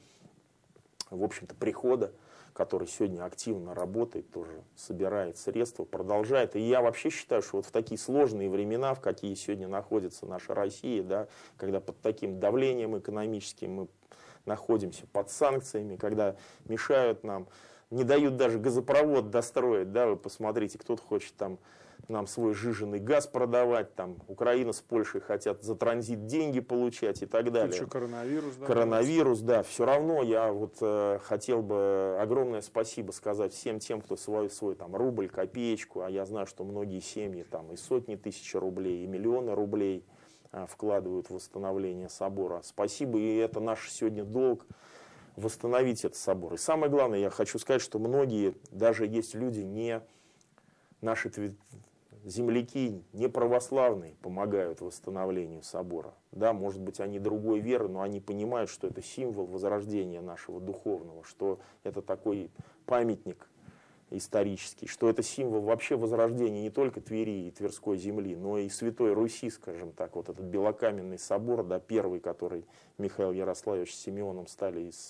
в общем-то, прихода, который сегодня активно работает, тоже собирает средства, продолжает. И я вообще считаю, что вот в такие сложные времена, в какие сегодня находится наша Россия, да, когда под таким давлением экономическим мы находимся, под санкциями, когда мешают нам, не дают даже газопровод достроить, да, вы посмотрите, кто-то хочет там нам свой жиженый газ продавать, там Украина с Польшей хотят за транзит деньги получать и так далее. Еще коронавирус, да? Коронавирус, да. Все равно я вот э, хотел бы огромное спасибо сказать всем тем, кто свой, свой там рубль, копеечку, а я знаю, что многие семьи там и сотни тысяч рублей, и миллионы рублей э, вкладывают в восстановление собора. Спасибо, и это наш сегодня долг восстановить этот собор. И самое главное, я хочу сказать, что многие, даже есть люди не наши земляки не православные помогают восстановлению собора. Да, может быть, они другой веры, но они понимают, что это символ возрождения нашего духовного, что это такой памятник исторический, что это символ вообще возрождения не только Твери и Тверской земли, но и Святой Руси, скажем так. Вот этот белокаменный собор, да, первый, который Михаил Ярославович с Симеоном стали из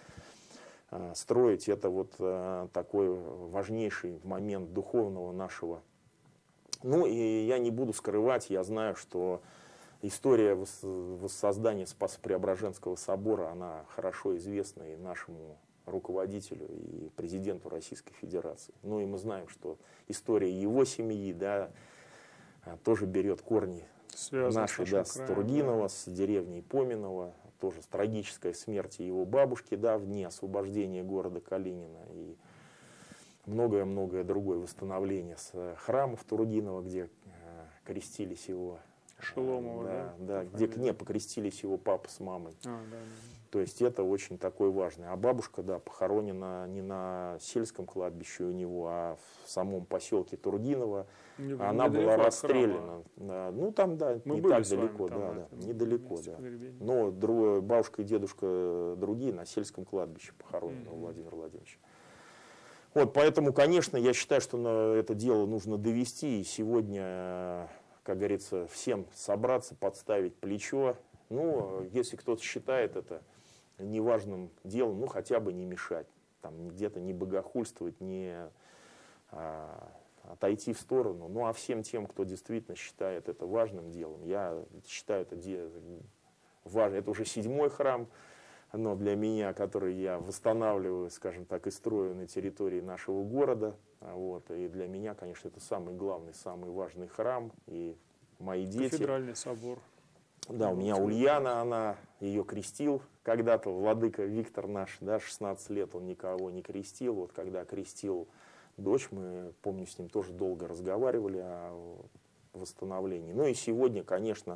строить, это вот такой важнейший момент духовного нашего. Ну и я не буду скрывать, я знаю, что история воссоздания Спасо-Преображенского собора, она хорошо известна и нашему руководителю, и президенту Российской Федерации. Ну и мы знаем, что история его семьи, да, тоже берет корни связан нашей, с да, с Тургинова, да. С деревней Поминово, тоже с трагической смерти его бабушки, да, в дни освобождения города Калинина, и многое-многое другое восстановление с храмов Тургинова, где э, крестились его, Шеломова, да, да, да, где к не покрестились его папа с мамой. А, да, да. То есть это очень такой важный. А бабушка, да, похоронена не на сельском кладбище у него, а в самом поселке Тургинова. Не, Она была расстреляна. Да, ну там, да, Мы не так далеко, там, да, это, да, недалеко, да. Но друг, бабушка и дедушка другие на сельском кладбище похоронены mm-hmm. у Владимира Владимировича. Вот, поэтому, конечно, я считаю, что на это дело нужно довести. И сегодня, как говорится, всем собраться, подставить плечо. Ну, если кто-то считает это неважным делом, ну, хотя бы не мешать. Там где-то не богохульствовать, не отойти в сторону. Ну а всем тем, кто действительно считает это важным делом, я считаю это важно. Это уже седьмой храм, но для меня, который я восстанавливаю, скажем так, и строю на территории нашего города. Вот. И для меня, конечно, это самый главный, самый важный храм. И мои дети... Кафедральный собор. Да, у меня Ульяна, она ее крестил когда-то, владыка Виктор наш, да, шестнадцать лет он никого не крестил. Вот когда крестил дочь, мы, помню, с ним тоже долго разговаривали о восстановлении. Ну и сегодня, конечно,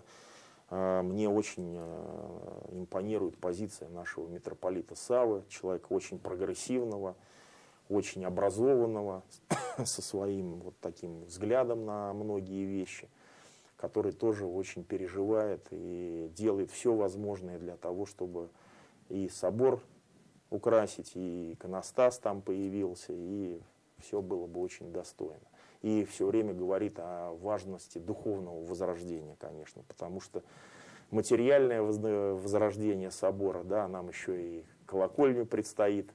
мне очень импонирует позиция нашего митрополита Саввы, человека очень прогрессивного, очень образованного, со своим вот таким взглядом на многие вещи, который тоже очень переживает и делает все возможное для того, чтобы и собор украсить, и иконостас там появился, и все было бы очень достойно. И все время говорит о важности духовного возрождения, конечно, потому что материальное возрождение собора, да, нам еще и колокольню предстоит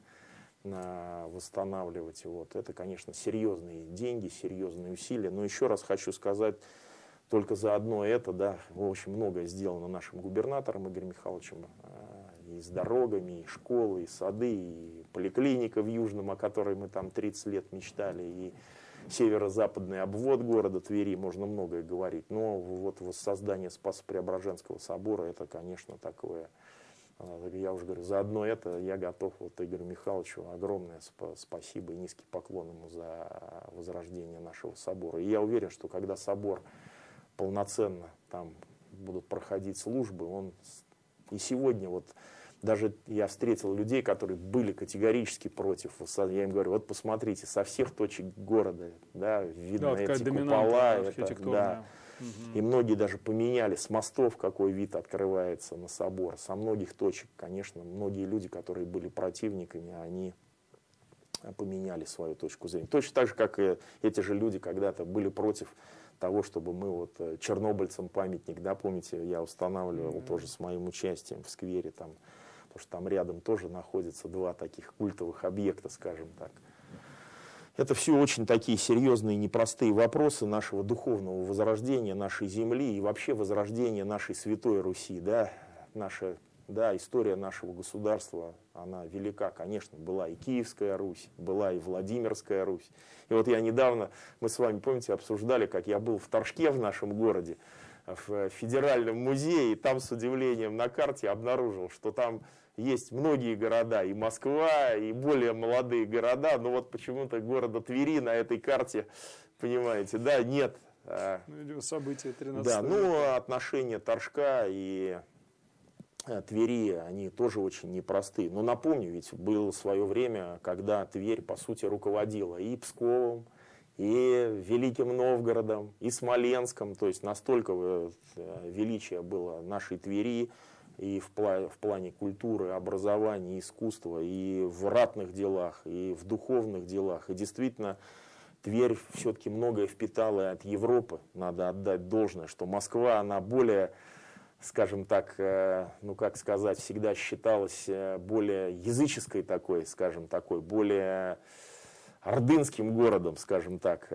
восстанавливать. Вот. Это, конечно, серьезные деньги, серьезные усилия. Но еще раз хочу сказать, только за одно это, да, очень многое сделано нашим губернатором Игорем Михайловичем, и с дорогами, и школы, и сады, и поликлиника в Южном, о которой мы там тридцать лет мечтали, и северо-западный обвод города Твери, можно многое говорить. Но вот воссоздание Спасо-Преображенского собора, это, конечно, такое, я уже говорю, за одно это я готов вот Игорю Михайловичу огромное спасибо и низкий поклон ему за возрождение нашего собора. И я уверен, что когда собор полноценно там будут проходить службы, он и сегодня вот даже я встретил людей, которые были категорически против. Я им говорю, вот посмотрите, со всех точек города, да, видно да, эти купола, это, да. Угу. И многие даже поменяли с мостов, какой вид открывается на собор. Со многих точек, конечно, многие люди, которые были противниками, они поменяли свою точку зрения. Точно так же, как и эти же люди когда-то были против того, чтобы мы вот чернобыльцам памятник, да, помните, я устанавливал mm-hmm. тоже с моим участием в сквере, там, потому что там рядом тоже находятся два таких культовых объекта, скажем так. Это все очень такие серьезные, непростые вопросы нашего духовного возрождения нашей земли и вообще возрождения нашей Святой Руси, да, наша, да, история нашего государства, она велика, конечно, была и Киевская Русь, была и Владимирская Русь. И вот я недавно, мы с вами, помните, обсуждали, как я был в Торжке в нашем городе, в Федеральном музее, и там с удивлением на карте обнаружил, что там есть многие города, и Москва, и более молодые города, но вот почему-то города Твери на этой карте, понимаете, да, нет. Ну, события тринадцатого Да, ну, отношения Торжка и Твери, они тоже очень непростые. Но напомню, ведь было свое время, когда Тверь, по сути, руководила и Псковом, и Великим Новгородом, и Смоленском. То есть настолько величие было нашей Твери и в, пла в плане культуры, образования, искусства, и в ратных делах, и в духовных делах. И действительно, Тверь все-таки многое впитала от Европы, надо отдать должное, что Москва, она более, скажем так, ну как сказать, всегда считалась более языческой такой, скажем, такой, более ордынским городом, скажем так,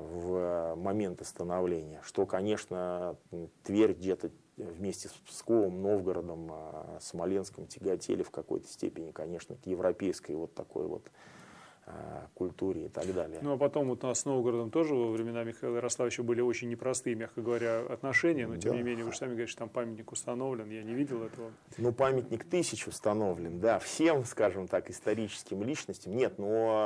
в моменты становления, что, конечно, Тверь где-то вместе с Псковом, Новгородом, Смоленском тяготели в какой-то степени, конечно, к европейской вот такой вот культуре и так далее. Ну а потом вот у нас с Новгородом тоже во времена Михаила Ярославича были очень непростые, мягко говоря, отношения, но тем да. не менее, вы же сами говорите, что там памятник установлен, я не видел этого. Ну памятник тысяч установлен, да, всем, скажем так, историческим личностям. Нет,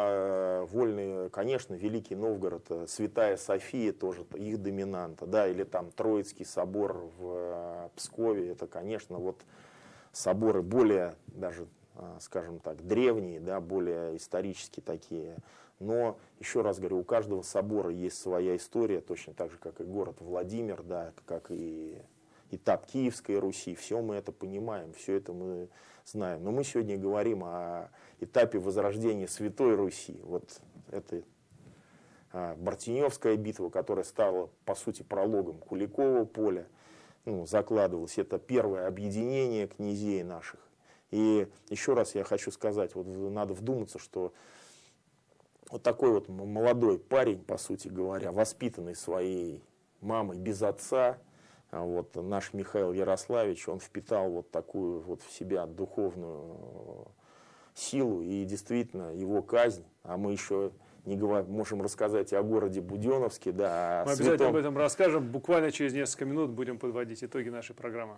но вольный, конечно, Великий Новгород, Святая София тоже их доминанта, да, или там Троицкий собор в Пскове, это, конечно, вот соборы более даже, скажем так, древние, да, более исторически такие. Но, еще раз говорю, у каждого собора есть своя история, точно так же, как и город Владимир, да, как и этап Киевской Руси. Все мы это понимаем, все это мы знаем. Но мы сегодня говорим о этапе возрождения Святой Руси. Вот это Бартеневская битва, которая стала, по сути, прологом Куликового поля, ну, закладывалась. Это первое объединение князей наших. И еще раз я хочу сказать, вот надо вдуматься, что вот такой вот молодой парень, по сути говоря, воспитанный своей мамой без отца. Вот наш Михаил Ярославич, он впитал вот такую вот в себя духовную силу, и действительно его казнь, а мы еще не говорим, можем рассказать о городе Буденновске, да, мы святом... обязательно об этом расскажем, буквально через несколько минут будем подводить итоги нашей программы.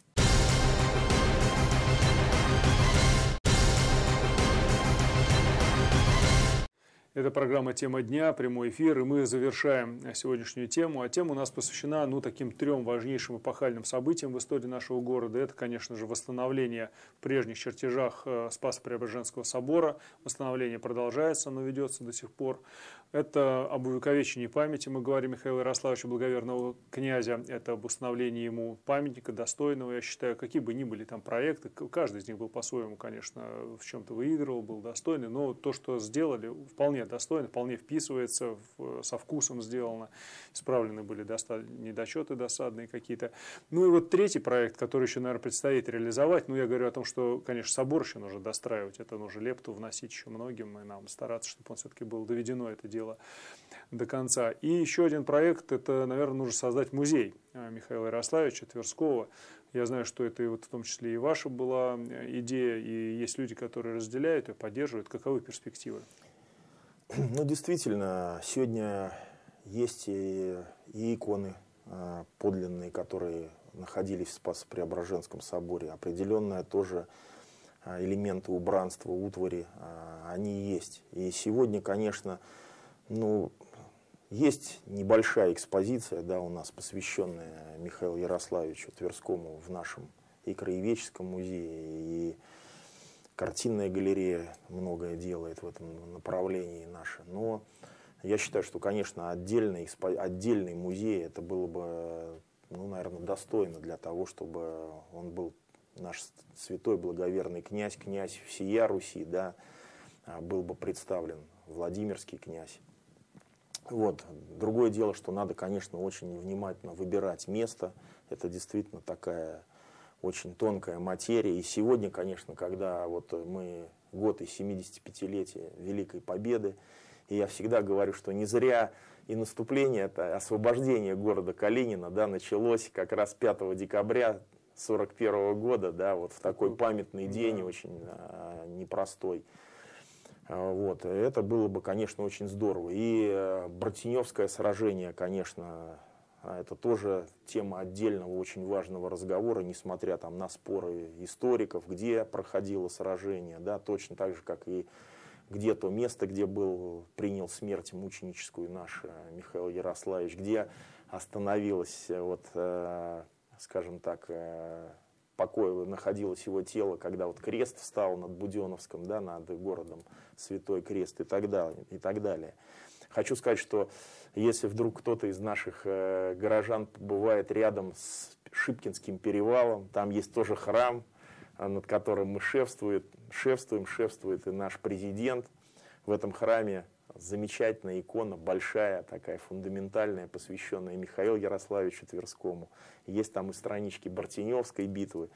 Это программа «Тема дня», прямой эфир, и мы завершаем сегодняшнюю тему. А тема у нас посвящена ну, таким трем важнейшим эпохальным событиям в истории нашего города. Это, конечно же, восстановление в прежних чертежах Спасо-Преображенского собора. Восстановление продолжается, оно ведется до сих пор. Это об увековечении памяти, мы говорим, Михаила Ярославовича, благоверного князя. Это об установлении ему памятника достойного. Я считаю, какие бы ни были там проекты, каждый из них был по-своему, конечно, в чем-то выигрывал, был достойный. Но то, что сделали, вполне достойно, вполне вписывается, в, со вкусом сделано. Исправлены были доста- недочеты досадные какие-то. Ну и вот третий проект, который еще, наверное, предстоит реализовать. Ну, я говорю о том, что, конечно, собор еще нужно достраивать. Это нужно лепту вносить еще многим, и нам стараться, чтобы он все-таки был доведено, это дело, до конца. И еще один проект, это, наверное, нужно создать музей Михаила Ярославича Тверского. Я знаю, что это и вот в том числе и ваша была идея, и есть люди, которые разделяют и поддерживают. Каковы перспективы? Ну, действительно, сегодня есть и, и иконы а, подлинные, которые находились в Спасо-Преображенском соборе. Определенные тоже а, элементы убранства, утвари, а, они есть. И сегодня, конечно, ну, есть небольшая экспозиция, да, у нас, посвященная Михаилу Ярославичу Тверскому в нашем и краеведческом музее, и картинная галерея многое делает в этом направлении наше. Но я считаю, что, конечно, отдельный, отдельный музей, это было бы, ну, наверное, достойно для того, чтобы он был наш святой благоверный князь, князь всея Руси, да, был бы представлен Владимирский князь. Вот. Другое дело, что надо, конечно, очень внимательно выбирать место. Это действительно такая очень тонкая материя. И сегодня, конечно, когда вот мы год из семидесятипятилетия Великой Победы, и я всегда говорю, что не зря и наступление, это освобождение города Калинина, да, началось как раз пятого декабря сорок первого года, да, вот в такой памятный день, да, очень а, непростой. Вот. Это было бы, конечно, очень здорово. И Братеневское сражение, конечно, это тоже тема отдельного очень важного разговора, несмотря там на споры историков, где проходило сражение, да, точно так же, как и где то место, где был, принял смерть мученическую наш Михаил Ярославич, где остановилось, вот, скажем так, покой, находилось его тело, когда вот крест встал над Буденновском, да, над городом Святой Крест и так далее. И так далее. Хочу сказать, что если вдруг кто-то из наших э, горожан побывает рядом с Шипкинским перевалом, там есть тоже храм, над которым мы шефствуем, шефствуем, шефствует и наш президент. В этом храме замечательная икона, большая, такая фундаментальная, посвященная Михаилу Ярославичу Тверскому. Есть там и странички Братеневской битвы.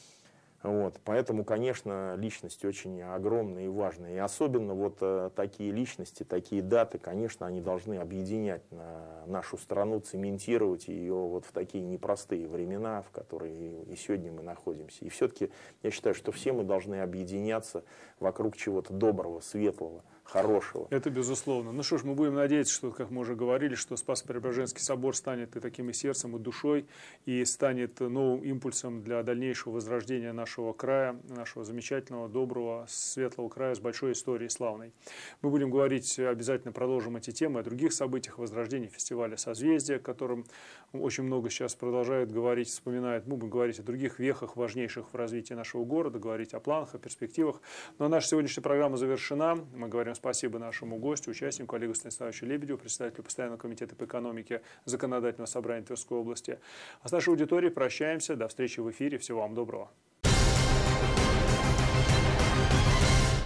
Вот. Поэтому, конечно, личности очень огромные и важные. И особенно вот э, такие личности, такие даты, конечно, они должны объединять на нашу страну, цементировать ее вот в такие непростые времена, в которые и сегодня мы находимся. И все-таки я считаю, что все мы должны объединяться вокруг чего-то доброго, светлого, хорошего. Это безусловно. Ну что ж, мы будем надеяться, что, как мы уже говорили, что Спасо-Преображенский собор станет и таким и сердцем, и душой, и станет новым импульсом для дальнейшего возрождения нашего края, нашего замечательного, доброго, светлого края с большой историей славной. Мы будем говорить, обязательно продолжим эти темы, о других событиях возрождения фестиваля «Созвездие», о котором очень много сейчас продолжают говорить, вспоминают. Мы будем говорить о других вехах, важнейших в развитии нашего города, говорить о планах, о перспективах. Но наша сегодняшняя программа завершена. Мы говорим спасибо нашему гостю, участнику Олегу Станиславовичу Лебедеву, председателю Постоянного комитета по экономике Законодательного собрания Тверской области. А с нашей аудиторией прощаемся. До встречи в эфире. Всего вам доброго.